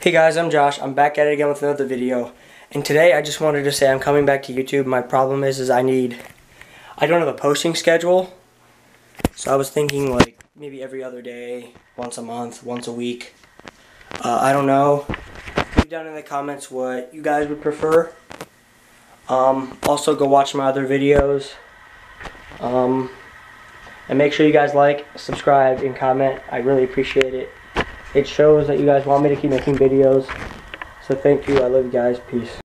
Hey guys, I'm Josh. I'm back at it again with another video. And today I just wanted to say I'm coming back to YouTube. My problem is I don't have a posting schedule. So I was thinking like maybe every other day, once a month, once a week. I don't know. Leave down in the comments what you guys would prefer. Also go watch my other videos. And make sure you guys like, subscribe, and comment. I really appreciate it. It shows that you guys want me to keep making videos. So thank you. I love you guys. Peace.